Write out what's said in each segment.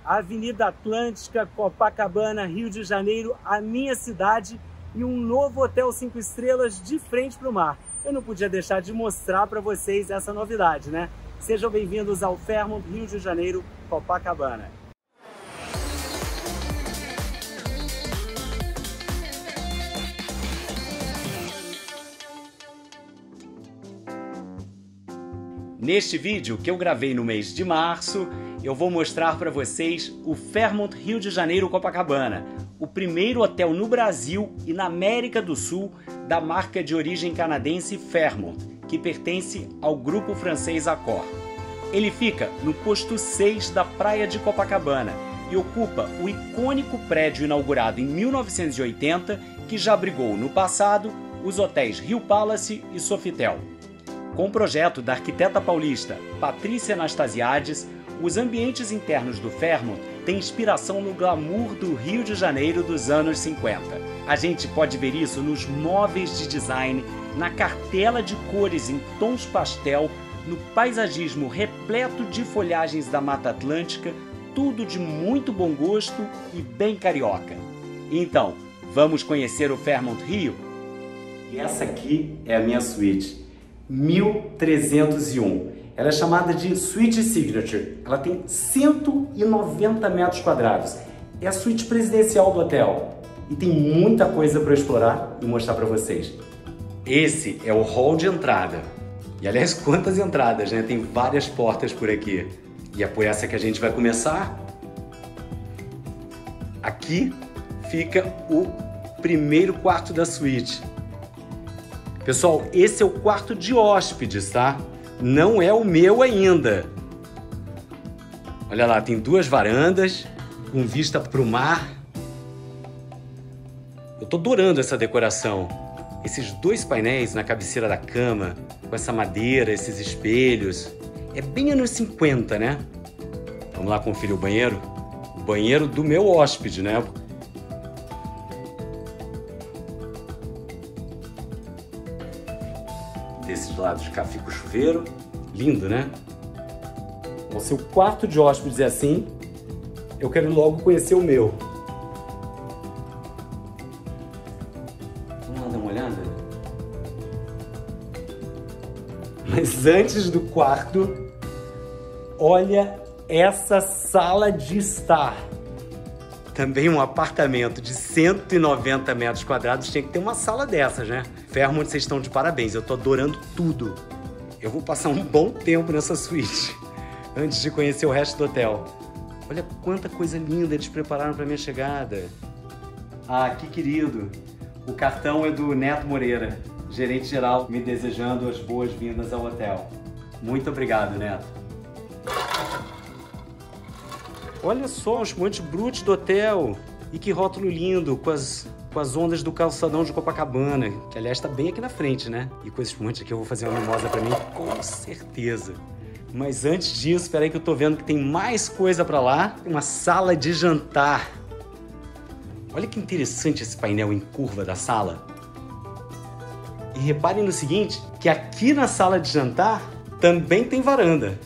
Avenida Atlântica, Copacabana, Rio de Janeiro, a minha cidade e um novo hotel 5 estrelas de frente para o mar. Eu não podia deixar de mostrar para vocês essa novidade, né? Sejam bem-vindos ao Fairmont Rio de Janeiro, Copacabana. Neste vídeo que eu gravei no mês de março, eu vou mostrar para vocês o Fairmont Rio de Janeiro Copacabana, o primeiro hotel no Brasil e na América do Sul da marca de origem canadense Fairmont, que pertence ao grupo francês Accor. Ele fica no posto 6 da praia de Copacabana e ocupa o icônico prédio inaugurado em 1980, que já abrigou no passado os hotéis Rio Palace e Sofitel. Com o projeto da arquiteta paulista Patrícia Anastasiades, os ambientes internos do Fairmont têm inspiração no glamour do Rio de Janeiro dos anos 50. A gente pode ver isso nos móveis de design, na cartela de cores em tons pastel, no paisagismo repleto de folhagens da Mata Atlântica, tudo de muito bom gosto e bem carioca. Então, vamos conhecer o Fairmont Rio? E essa aqui é a minha suíte. 1301. Ela é chamada de Suite Signature. Ela tem 190 metros quadrados. É a suíte presidencial do hotel. E tem muita coisa para explorar e mostrar para vocês. Esse é o hall de entrada. E aliás, quantas entradas, né? Tem várias portas por aqui. E é por essa que a gente vai começar. Aqui fica o primeiro quarto da suíte. Pessoal, esse é o quarto de hóspedes, tá? Não é o meu ainda. Olha lá, tem duas varandas com vista para o mar. Eu tô adorando essa decoração. Esses dois painéis na cabeceira da cama, com essa madeira, esses espelhos. É bem anos 50, né? Vamos lá conferir o banheiro? O banheiro do meu hóspede, né? Desses lados de cá fica o chuveiro. Lindo, né? Bom, se o quarto de hóspedes é assim, eu quero logo conhecer o meu. Vamos lá dar uma olhada? Mas antes do quarto, olha essa sala de estar. Também um apartamento de 190 metros quadrados tinha que ter uma sala dessas, né? Fairmont, vocês estão de parabéns, eu tô adorando tudo. Eu vou passar um bom tempo nessa suíte, antes de conhecer o resto do hotel. Olha quanta coisa linda eles prepararam para minha chegada. Ah, que querido. O cartão é do Neto Moreira, gerente geral, me desejando as boas-vindas ao hotel. Muito obrigado, Neto. Olha só os montes brutos do hotel. E que rótulo lindo, com as ondas do calçadão de Copacabana, que aliás está bem aqui na frente, né? E com esses montes aqui eu vou fazer uma mimosa para mim, com certeza. Mas antes disso, espera aí que eu tô vendo que tem mais coisa para lá. Uma sala de jantar. Olha que interessante esse painel em curva da sala. E reparem no seguinte, que aqui na sala de jantar também tem varanda.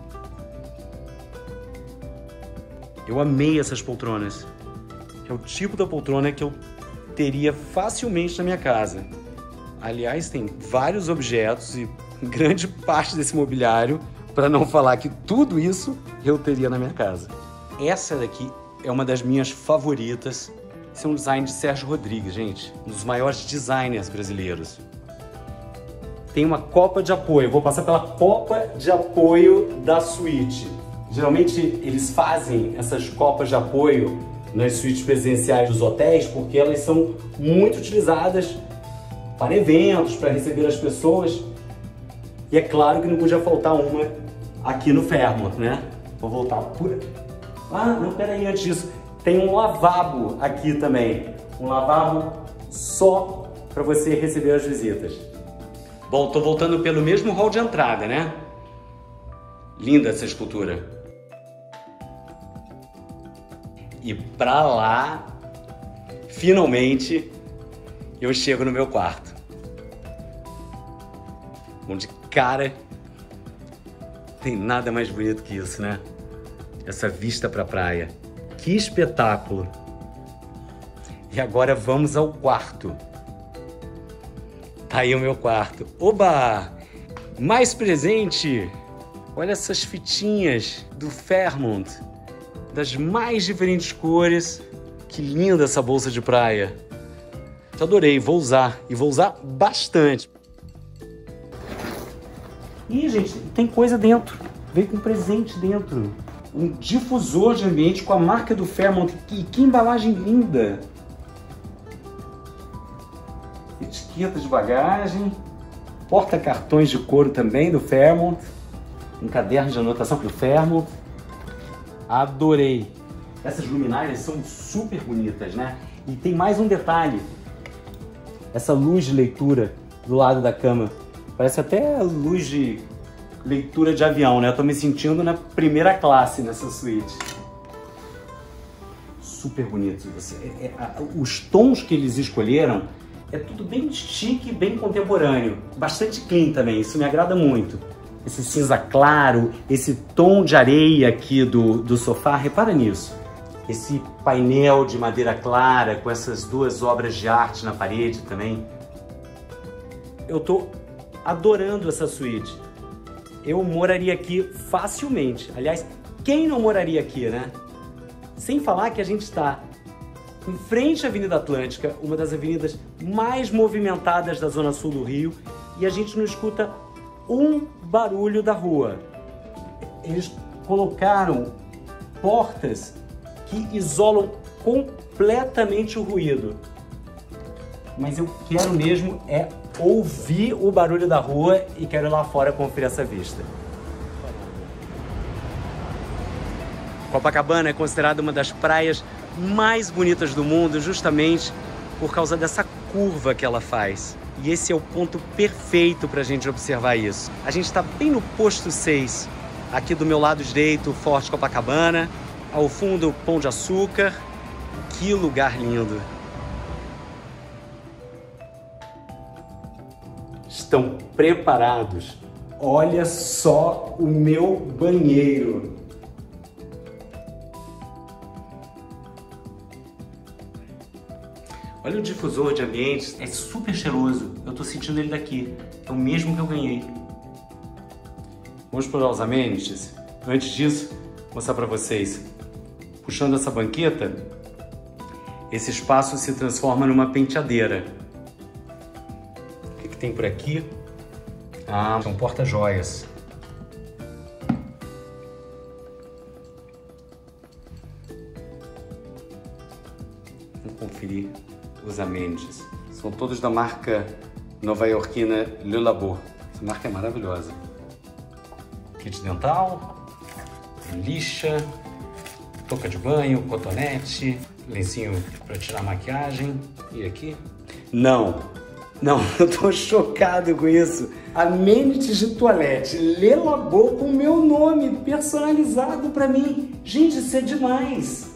Eu amei essas poltronas. É o tipo da poltrona que eu teria facilmente na minha casa. Aliás, tem vários objetos e grande parte desse mobiliário, para não falar que tudo isso eu teria na minha casa. Essa daqui é uma das minhas favoritas. Esse é um design de Sérgio Rodrigues, gente. Um dos maiores designers brasileiros. Tem uma copa de apoio. Eu vou passar pela copa de apoio da suíte. Geralmente eles fazem essas copas de apoio nas suítes presidenciais dos hotéis porque elas são muito utilizadas para eventos, para receber as pessoas. E é claro que não podia faltar uma aqui no Fairmont, né? Vou voltar por aqui. Ah, não, peraí, antes disso, tem um lavabo aqui também. Um lavabo só para você receber as visitas. Bom, tô voltando pelo mesmo hall de entrada, né? Linda essa escultura. E pra lá, finalmente, eu chego no meu quarto. Onde, cara, tem nada mais bonito que isso, né? essa vista para a praia. Que espetáculo! E agora vamos ao quarto. Tá aí o meu quarto. Oba! Mais presente! Olha essas fitinhas do Fairmont, das mais diferentes cores. Que linda essa bolsa de praia. Eu adorei, vou usar. E vou usar bastante. Ih, gente, tem coisa dentro. Veio com presente dentro. Um difusor de ambiente com a marca do Fairmont. Que embalagem linda. Etiqueta de bagagem. Porta-cartões de couro também do Fairmont. Um caderno de anotação do Fairmont. Adorei. Essas luminárias são super bonitas, né? E tem mais um detalhe. Essa luz de leitura do lado da cama. Parece até luz de leitura de avião, né? Eu tô me sentindo na primeira classe nessa suíte. Super bonito. Os tons que eles escolheram é tudo bem chique, bem contemporâneo. Bastante clean também, isso me agrada muito. Esse cinza claro, esse tom de areia aqui do sofá, repara nisso. Esse painel de madeira clara com essas duas obras de arte na parede também. Eu tô adorando essa suíte. Eu moraria aqui facilmente. Aliás, quem não moraria aqui, né? Sem falar que a gente está em frente à Avenida Atlântica, uma das avenidas mais movimentadas da Zona Sul do Rio, e a gente não escuta um barulho da rua. Eles colocaram portas que isolam completamente o ruído. Mas eu quero mesmo é ouvir o barulho da rua e quero ir lá fora conferir essa vista. Copacabana é considerada uma das praias mais bonitas do mundo justamente por causa dessa curva que ela faz. E esse é o ponto perfeito para a gente observar isso. A gente está bem no posto 6, aqui do meu lado direito, o Forte Copacabana, ao fundo, Pão de Açúcar. Que lugar lindo! Estão preparados? Olha só o meu banheiro! Olha o difusor de ambientes, é super cheiroso. Eu tô sentindo ele daqui, é o mesmo que eu ganhei. Vamos explorar os amenities? Antes disso, vou mostrar para vocês. Puxando essa banqueta, esse espaço se transforma numa penteadeira. O que tem por aqui? Ah, são porta-joias. Vamos conferir os amenities. São todos da marca nova-iorquina Le Labo. Essa marca é maravilhosa. Kit dental, lixa, touca de banho, cotonete, lencinho para tirar a maquiagem. E aqui? Não, eu tô chocado com isso. Amenities de toalete, Le Labo com meu nome personalizado para mim. Gente, isso é demais.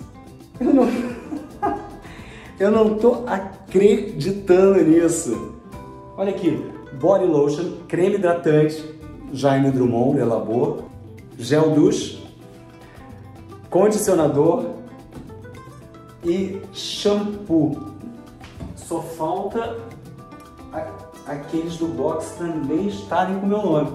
Eu não tô acreditando nisso. Olha aqui, body lotion, creme hidratante, Jaime Drummond, Le Labo, gel douche, condicionador e shampoo. Só falta aqueles do box também estarem com o meu nome.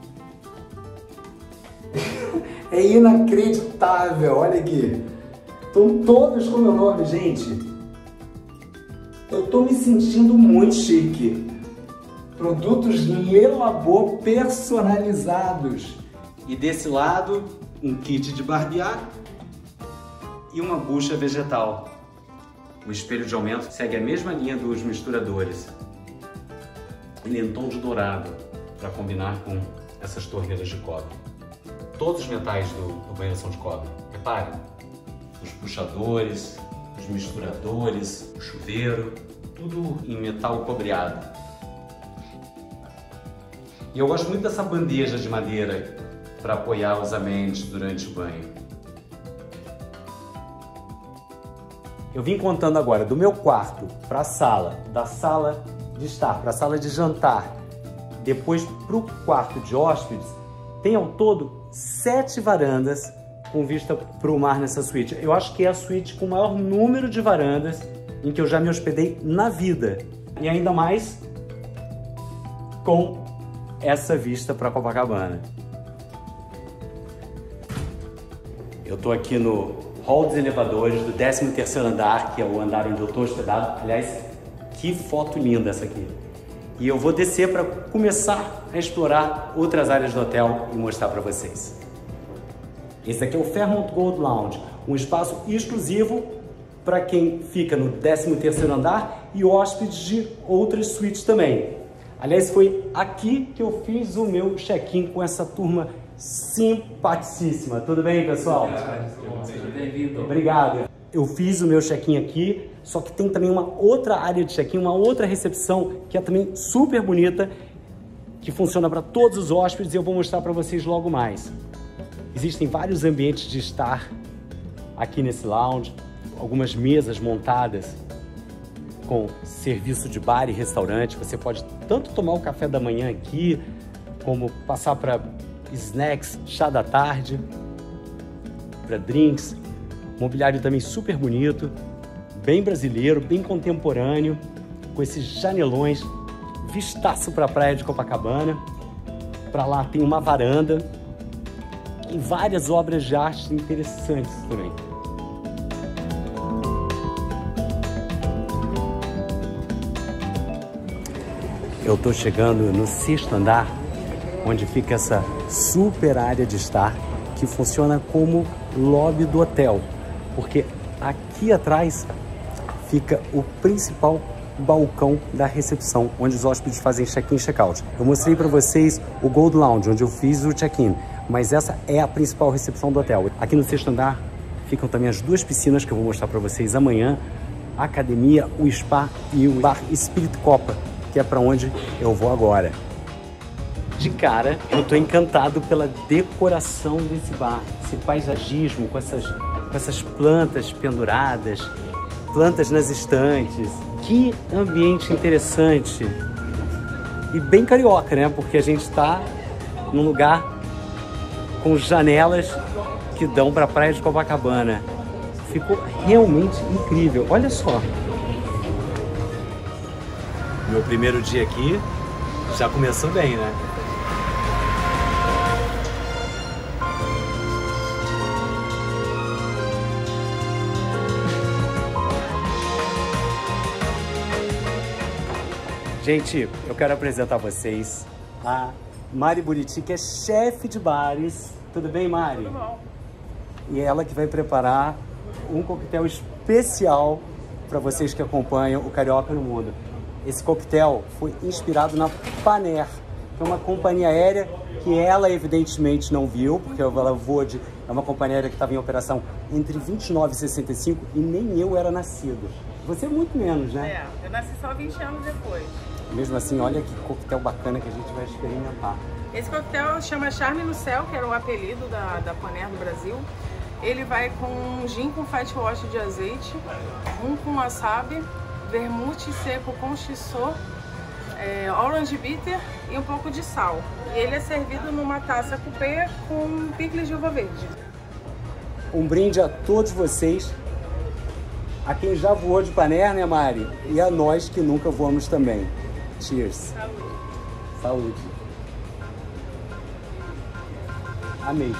É inacreditável, olha aqui. Estão todos com o meu nome, gente. Eu tô me sentindo muito chique. Produtos Le Labo personalizados. E desse lado, um kit de barbear e uma bucha vegetal. O espelho de aumento segue a mesma linha dos misturadores. Ele é em tom de dourado, para combinar com essas torneiras de cobre. Todos os metais do banheiro são de cobre. Reparem, os puxadores, os misturadores, o chuveiro, tudo em metal cobreado. E eu gosto muito dessa bandeja de madeira para apoiar os amenities durante o banho. Eu vim contando agora do meu quarto para a sala, da sala de estar para a sala de jantar, depois para o quarto de hóspedes. Tem ao todo 7 varandas com vista para o mar nessa suíte. Eu acho que é a suíte com o maior número de varandas em que eu já me hospedei na vida. E ainda mais com essa vista para Copacabana. Eu estou aqui no hall dos elevadores do 13º andar, que é o andar onde eu estou hospedado. Aliás, que foto linda essa aqui. E eu vou descer para começar a explorar outras áreas do hotel e mostrar para vocês. Esse aqui é o Fairmont Gold Lounge, um espaço exclusivo para quem fica no 13º andar e hóspedes de outras suítes também. Aliás, foi aqui que eu fiz o meu check-in com essa turma simpaticíssima. Tudo bem, pessoal? Seja bem-vindo. Obrigado. Eu fiz o meu check-in aqui, só que tem também uma outra área de check-in, uma outra recepção que é também super bonita, que funciona para todos os hóspedes e eu vou mostrar para vocês logo mais. Existem vários ambientes de estar aqui nesse lounge, algumas mesas montadas com serviço de bar e restaurante. Você pode tanto tomar o café da manhã aqui, como passar para snacks, chá da tarde, para drinks. Mobiliário também super bonito, bem brasileiro, bem contemporâneo, com esses janelões, vistaço para a praia de Copacabana. Para lá tem uma varanda e várias obras de arte interessantes também. Eu estou chegando no 6º andar, onde fica essa super área de estar, que funciona como lobby do hotel, porque aqui atrás fica o principal balcão da recepção, onde os hóspedes fazem check-in e check-out. Eu mostrei para vocês o Gold Lounge, onde eu fiz o check-in, mas essa é a principal recepção do hotel. Aqui no 6º andar ficam também as duas piscinas que eu vou mostrar para vocês amanhã, a academia, o spa e o bar Spirit Copa, que é para onde eu vou agora. De cara, eu estou encantado pela decoração desse bar, esse paisagismo com essas plantas penduradas, plantas nas estantes. Que ambiente interessante e bem carioca, né? Porque a gente está num lugar com janelas que dão para a praia de Copacabana. Ficou realmente incrível. Olha só. Meu primeiro dia aqui já começou bem, né? Gente, eu quero apresentar a vocês a Mari Buriti, que é chefe de bares. Tudo bem, Mari? Tudo bom. E ela que vai preparar um coquetel especial para vocês que acompanham o Carioca no Mundo. Esse coquetel foi inspirado na Paner, que é uma companhia aérea que ela evidentemente não viu, porque ela voa de... É uma companhia aérea que estava em operação entre 29 e 65 e nem eu era nascido. Você é muito menos, né? É, eu nasci só 20 anos depois. Mesmo assim, olha que coquetel bacana que a gente vai experimentar. Esse coquetel chama Charme no Céu, que era o apelido da Paner do Brasil. Ele vai com um gin com fat wash de azeite, rum com wasabi, vermute seco com shiso, orange bitter e um pouco de sal. E ele é servido numa taça coupé com picles de uva verde. Um brinde a todos vocês, a quem já voou de Paner, né, Mari? E a nós que nunca voamos também. Cheers. Saúde. Saúde. Amei.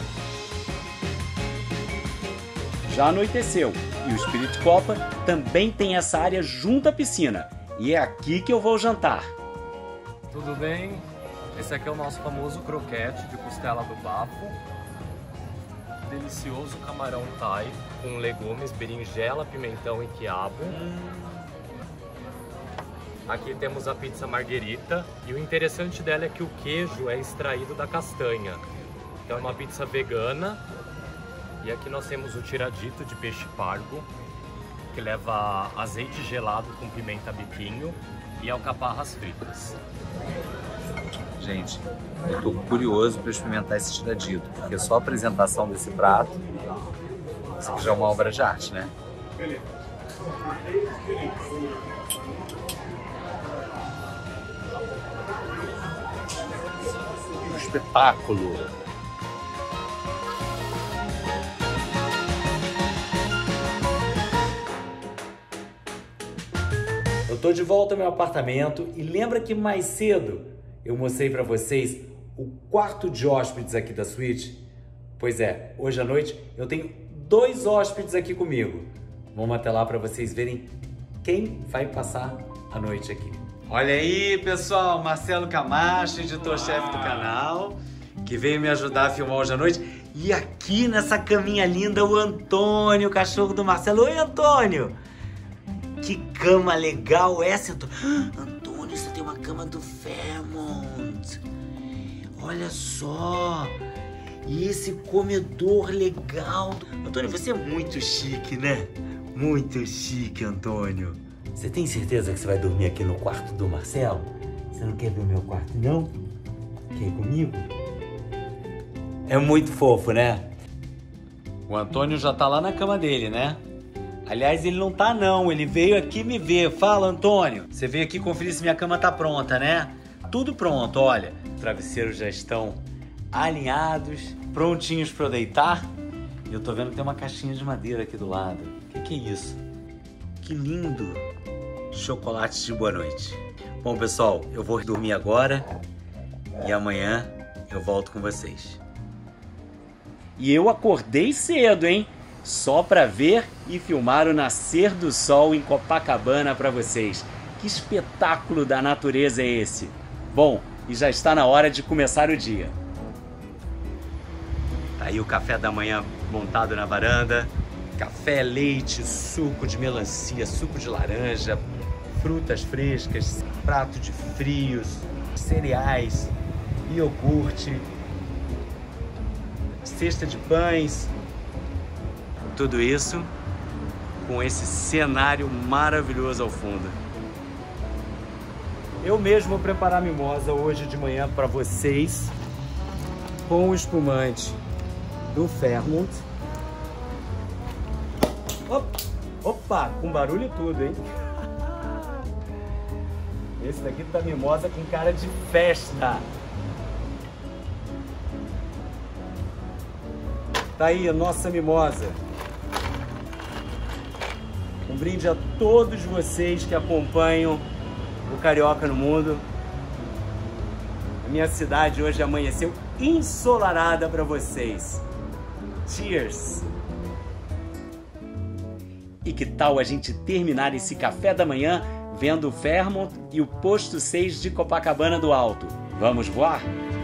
Já anoiteceu e o Spirit Copa também tem essa área junto à piscina. E é aqui que eu vou jantar. Tudo bem? Esse aqui é o nosso famoso croquete de costela do bafo. Delicioso camarão thai com legumes, berinjela, pimentão e quiabo. Aqui temos a pizza margherita e o interessante dela é que o queijo é extraído da castanha. Então é uma pizza vegana. E aqui nós temos o tiradito de peixe pargo, que leva azeite gelado com pimenta biquinho e alcaparras fritas. Gente, eu tô curioso para experimentar esse tiradito, porque só a apresentação desse prato, isso aqui já é uma obra de arte, né? Um espetáculo. tô de volta ao meu apartamento e lembra que mais cedo eu mostrei para vocês o quarto de hóspedes aqui da suíte? Pois é, hoje à noite eu tenho 2 hóspedes aqui comigo. Vamos até lá para vocês verem quem vai passar a noite aqui. Olha aí, pessoal, Marcelo Camacho, editor-chefe do canal, que veio me ajudar a filmar hoje à noite. E aqui nessa caminha linda, o Antônio, o cachorro do Marcelo. Oi, Antônio! Que cama legal essa, Antônio. Antônio, você tem uma cama do Fairmont. Olha só. E esse comedor legal. Antônio, você é muito chique, né? Muito chique, Antônio. Você tem certeza que você vai dormir aqui no quarto do Marcelo? Você não quer ver o meu quarto, não? Quer ir comigo? É muito fofo, né? O Antônio já tá lá na cama dele, né? Aliás, ele não tá não, ele veio aqui me ver. Fala, Antônio. Você veio aqui conferir se minha cama tá pronta, né? Tudo pronto, olha. Os travesseiros já estão alinhados, prontinhos para eu deitar. E eu tô vendo que tem uma caixinha de madeira aqui do lado. O que é isso? Que lindo! Chocolate de boa noite. Bom, pessoal, eu vou dormir agora e amanhã eu volto com vocês. E eu acordei cedo, hein? Só para ver e filmar o nascer do sol em Copacabana para vocês. Que espetáculo da natureza é esse? Bom, e já está na hora de começar o dia. Tá aí o café da manhã montado na varanda. Café, leite, suco de melancia, suco de laranja, frutas frescas, prato de frios, cereais, iogurte, cesta de pães. Tudo isso com esse cenário maravilhoso ao fundo. Eu mesmo vou preparar a mimosa hoje de manhã para vocês com o espumante do Fairmont. Opa, com barulho e tudo, hein? Esse daqui tá mimosa com cara de festa. Tá aí a nossa mimosa. Um brinde a todos vocês que acompanham o Carioca no Mundo. A minha cidade hoje amanheceu ensolarada para vocês. Cheers! E que tal a gente terminar esse café da manhã vendo o Fairmont e o posto 6 de Copacabana do Alto? Vamos voar?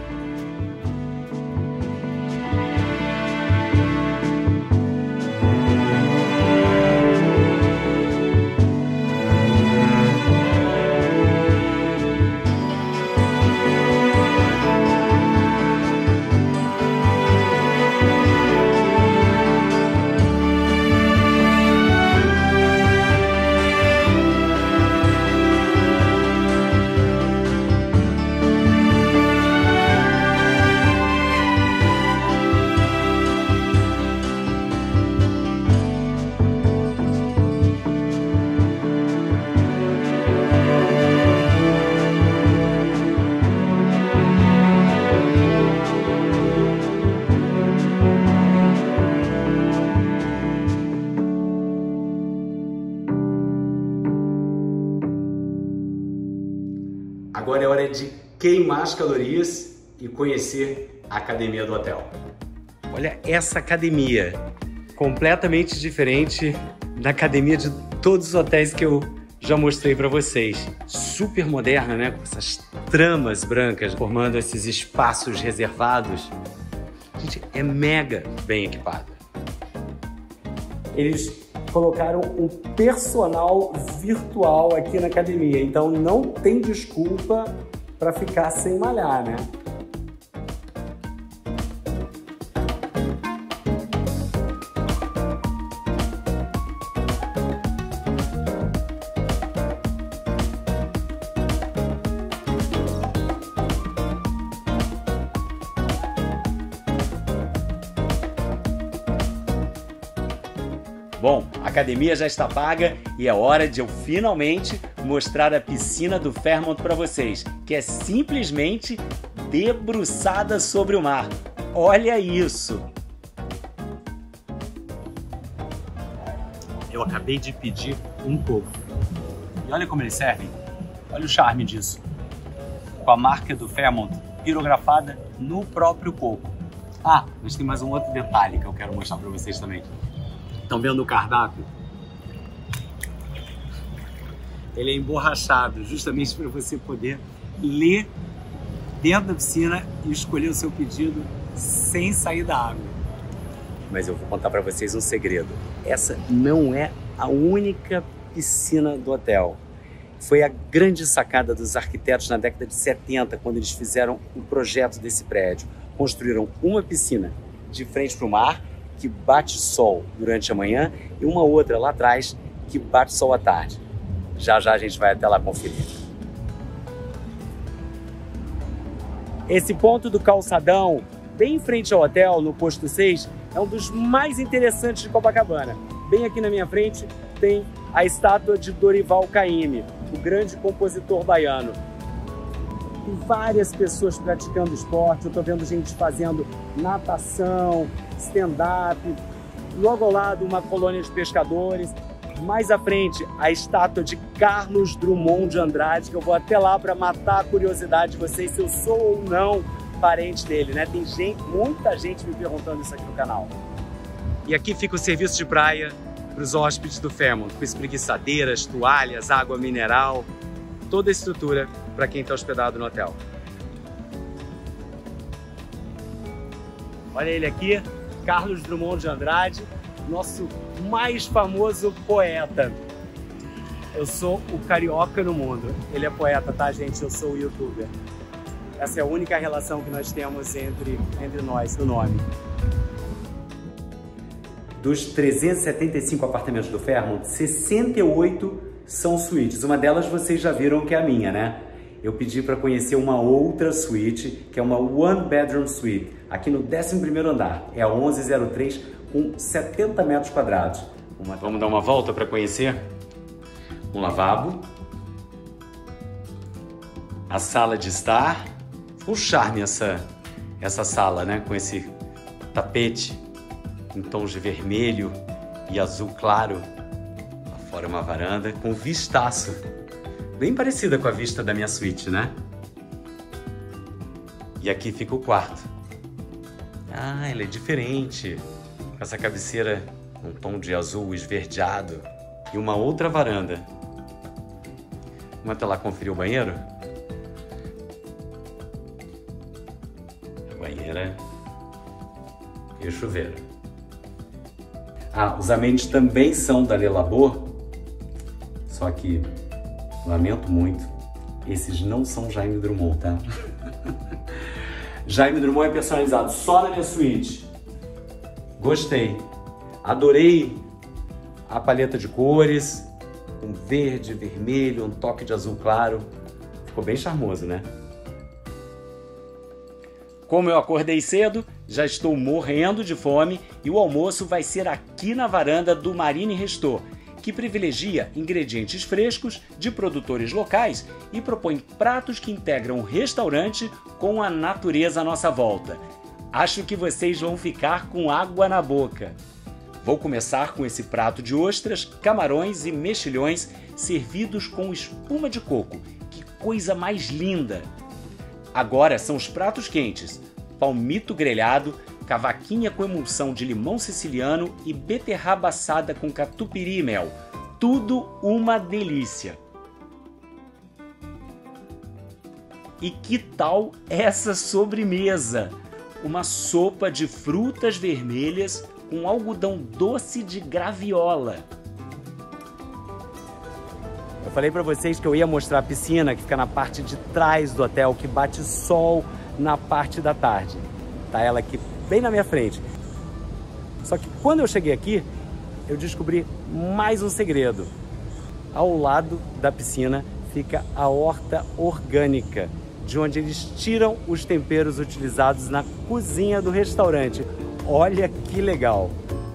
Agora é hora de queimar as calorias e conhecer a academia do hotel. Olha essa academia, completamente diferente da academia de todos os hotéis que eu já mostrei para vocês. Super moderna, né? Com essas tramas brancas formando esses espaços reservados. Gente, é mega bem equipada. Eles colocaram um personal virtual aqui na academia, então não tem desculpa para ficar sem malhar, né? Bom, a academia já está paga e é hora de eu finalmente mostrar a piscina do Fairmont para vocês, que é simplesmente debruçada sobre o mar. Olha isso! Eu acabei de pedir um coco. E olha como eles servem. Olha o charme disso. Com a marca do Fairmont pirografada no próprio coco. Ah, mas tem mais um outro detalhe que eu quero mostrar para vocês também. Estão vendo o cardápio? Ele é emborrachado, justamente para você poder ler dentro da piscina e escolher o seu pedido sem sair da água. Mas eu vou contar para vocês um segredo. Essa não é a única piscina do hotel. Foi a grande sacada dos arquitetos na década de 70, quando eles fizeram o projeto desse prédio. Construíram uma piscina de frente para o mar, que bate sol durante a manhã, e uma outra lá atrás, que bate sol à tarde. Já já a gente vai até lá conferir. Esse ponto do calçadão, bem em frente ao hotel, no posto 6, é um dos mais interessantes de Copacabana. Bem aqui na minha frente tem a estátua de Dorival Caymmi, o grande compositor baiano. Tem várias pessoas praticando esporte, eu estou vendo gente fazendo natação, stand-up, logo ao lado uma colônia de pescadores. Mais à frente, a estátua de Carlos Drummond de Andrade, que eu vou até lá para matar a curiosidade de vocês se eu sou ou não parente dele, né? Tem gente, muita gente me perguntando isso aqui no canal. E aqui fica o serviço de praia para os hóspedes do Fairmont, com espreguiçadeiras, toalhas, água mineral, toda a estrutura para quem está hospedado no hotel. Olha ele aqui, Carlos Drummond de Andrade, nosso mais famoso poeta. Eu sou o carioca no mundo. Ele é poeta, tá, gente? Eu sou o youtuber. Essa é a única relação que nós temos entre nós, o nome. Dos 375 apartamentos do Fairmont, 68 são suítes. Uma delas vocês já viram que é a minha, né? Eu pedi para conhecer uma outra suíte, que é uma One Bedroom Suite, aqui no 11º andar. É a 1103, com 70 metros quadrados. Vamos dar uma volta para conhecer? Um lavabo. A sala de estar. Um charme essa sala, né? Com esse tapete em tons de vermelho e azul claro. Lá fora uma varanda com vistaço. Bem parecida com a vista da minha suíte, né? E aqui fica o quarto. Ah, ele é diferente. Com essa cabeceira com um tom de azul esverdeado. E uma outra varanda. Vamos até lá conferir o banheiro? A banheira e o chuveiro. Ah, os amenities também são da Le Labo, só que, lamento muito, esses não são Jaime Drummond, tá? Jaime Drummond é personalizado só na minha suíte. Gostei. Adorei a paleta de cores, um verde, vermelho, um toque de azul claro. Ficou bem charmoso, né? Como eu acordei cedo, já estou morrendo de fome e o almoço vai ser aqui na varanda do Marine Resto, que privilegia ingredientes frescos de produtores locais e propõe pratos que integram o restaurante com a natureza à nossa volta. Acho que vocês vão ficar com água na boca. Vou começar com esse prato de ostras, camarões e mexilhões servidos com espuma de coco. Que coisa mais linda! Agora são os pratos quentes, palmito grelhado, cavaquinha com emulsão de limão siciliano e beterraba assada com catupiry e mel. Tudo uma delícia! E que tal essa sobremesa? Uma sopa de frutas vermelhas com algodão doce de graviola. Eu falei para vocês que eu ia mostrar a piscina que fica na parte de trás do hotel, que bate sol na parte da tarde. Tá ela aqui bem na minha frente. Só que quando eu cheguei aqui, eu descobri mais um segredo. Ao lado da piscina fica a horta orgânica, de onde eles tiram os temperos utilizados na cozinha do restaurante. Olha que legal!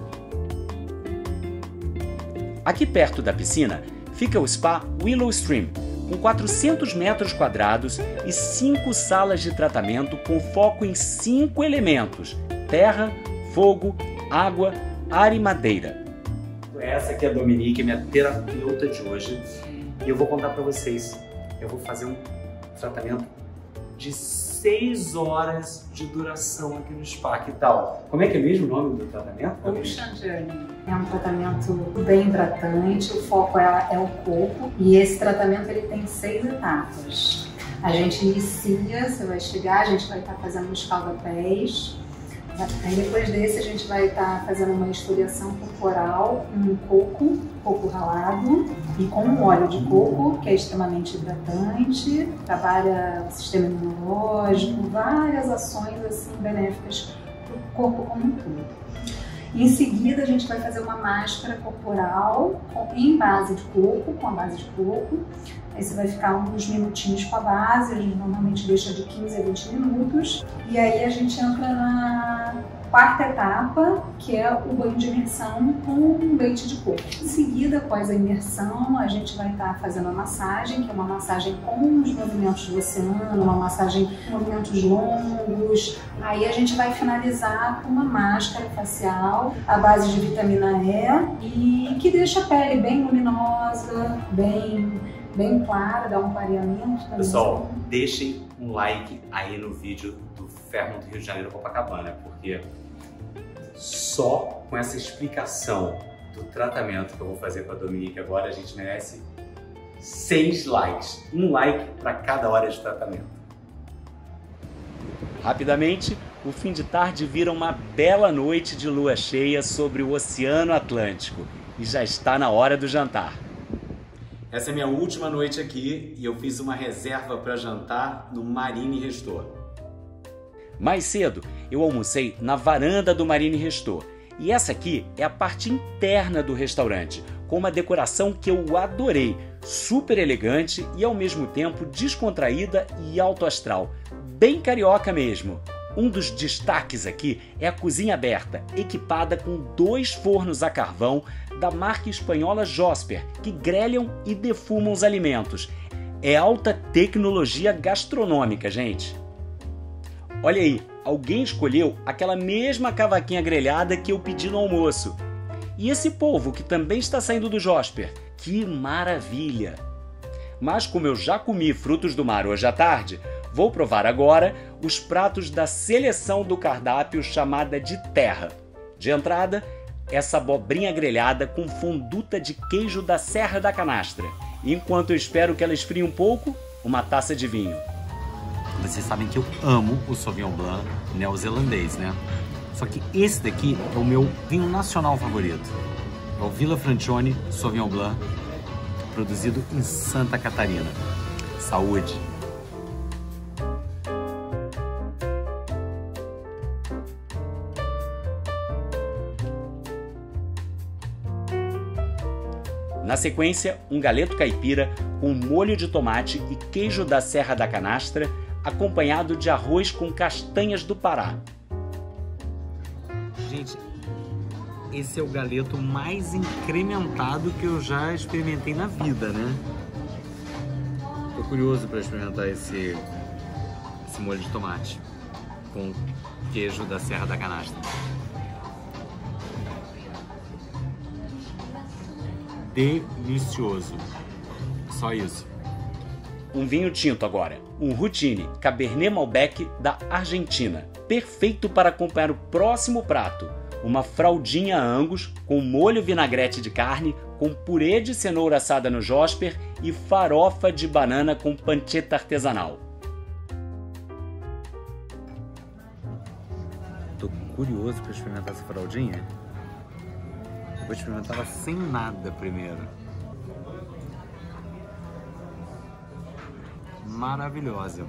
Aqui perto da piscina fica o spa Willow Stream, com 400 metros quadrados e 5 salas de tratamento com foco em 5 elementos: terra, fogo, água, ar e madeira. Essa aqui é a Dominique, minha terapeuta de hoje. E eu vou contar para vocês, eu vou fazer um tratamento de 6 horas de duração aqui no spa, que tal? Como é que é mesmo o nome do tratamento? Ocean Journey. É um tratamento bem hidratante, o foco é o corpo e esse tratamento ele tem 6 etapas. A gente inicia, você vai chegar, a gente vai estar fazendo um escalda-pés. Aí depois desse a gente vai estar fazendo uma esfoliação corporal com coco ralado e com um óleo de coco, que é extremamente hidratante, trabalha o sistema imunológico, várias ações assim benéficas para o corpo como um todo. Em seguida a gente vai fazer uma máscara corporal em base de coco, com a base de coco. Aí você vai ficar uns minutinhos com a base, a gente normalmente deixa de 15 a 20 minutos. E aí a gente entra na quarta etapa, que é o banho de imersão com leite de coco. Em seguida, após a imersão, a gente vai estar fazendo a massagem, que é uma massagem com os movimentos do oceano, uma massagem com movimentos longos. Aí a gente vai finalizar com uma máscara facial à base de vitamina E e que deixa a pele bem luminosa, bem clara, dá um clareamento também. Pessoal, deixem um like aí no vídeo do Fairmont Rio de Janeiro Copacabana, porque só com essa explicação do tratamento que eu vou fazer com a Dominique agora, a gente merece 6 likes. Um like para cada hora de tratamento. Rapidamente, o fim de tarde vira uma bela noite de lua cheia sobre o Oceano Atlântico e já está na hora do jantar. Essa é minha última noite aqui e eu fiz uma reserva para jantar no Marine Restô. Mais cedo, eu almocei na varanda do Marine Restô. E essa aqui é a parte interna do restaurante, com uma decoração que eu adorei, super elegante e ao mesmo tempo descontraída e alto astral, bem carioca mesmo. Um dos destaques aqui é a cozinha aberta, equipada com 2 fornos a carvão da marca espanhola Josper, que grelham e defumam os alimentos. É alta tecnologia gastronômica, gente. Olha aí, alguém escolheu aquela mesma cavaquinha grelhada que eu pedi no almoço. E esse polvo que também está saindo do Josper. Que maravilha! Mas como eu já comi frutos do mar hoje à tarde, vou provar agora os pratos da seleção do cardápio chamada de terra. De entrada, essa abobrinha grelhada com fonduta de queijo da Serra da Canastra. Enquanto eu espero que ela esfrie um pouco, uma taça de vinho. Vocês sabem que eu amo o Sauvignon Blanc neozelandês, né? Só que esse daqui é o meu vinho nacional favorito. É o Villa Francione Sauvignon Blanc, produzido em Santa Catarina. Saúde! Na sequência, um galeto caipira com molho de tomate e queijo da Serra da Canastra, acompanhado de arroz com castanhas do Pará. Gente, esse é o galeto mais incrementado que eu já experimentei na vida, né? Tô curioso para experimentar esse molho de tomate com queijo da Serra da Canastra. Delicioso. Só isso. Um vinho tinto agora, um Rutine Cabernet Malbec da Argentina, perfeito para acompanhar o próximo prato, uma fraldinha Angus com molho vinagrete de carne, com purê de cenoura assada no Josper e farofa de banana com pancetta artesanal. Tô curioso para experimentar essa fraldinha. Vou experimentar ela sem nada primeiro. Maravilhosa.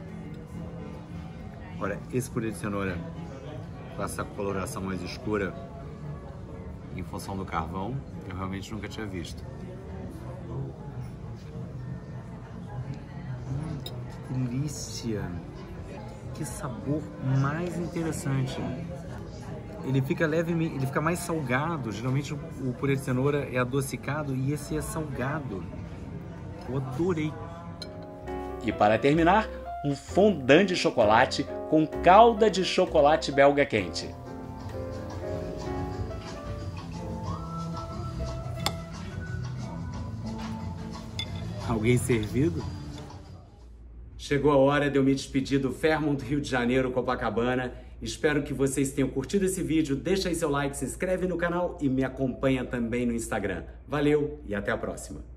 Olha, esse purê de cenoura com essa coloração mais escura em função do carvão, eu realmente nunca tinha visto. Que delícia! Que sabor mais interessante! Ele fica levemente, ele fica mais salgado. Geralmente o purê de cenoura é adocicado e esse é salgado. Eu adorei. E para terminar, um fondant de chocolate com calda de chocolate belga quente. Alguém servido? Chegou a hora de eu me despedir do Fairmont Rio de Janeiro, Copacabana. Espero que vocês tenham curtido esse vídeo. Deixa aí seu like, se inscreve no canal e me acompanha também no Instagram. Valeu e até a próxima!